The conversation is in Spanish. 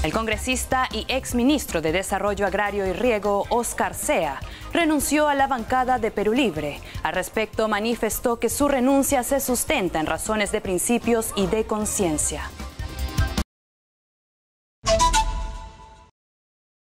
El congresista y exministro de Desarrollo Agrario y Riego, Oscar Zea, renunció a la bancada de Perú Libre. Al respecto, manifestó que su renuncia se sustenta en razones de principios y de conciencia.